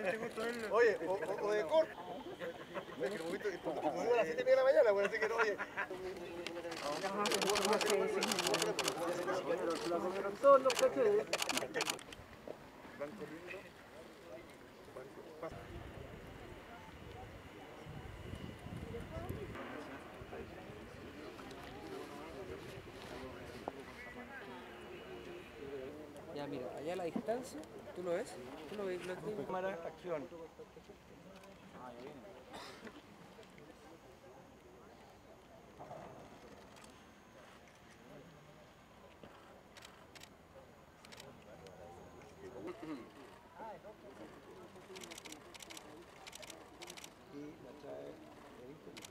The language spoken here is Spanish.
Oye, o de corto. Es que el momento que a las 7 de la mañana, bueno, así que no, oye. La comieron todos los cachetes. Van corriendo. Ya mira, allá a la distancia, ¿tú lo ves? ¿Tú lo ves? Cámara, acción. Y la trae de interior.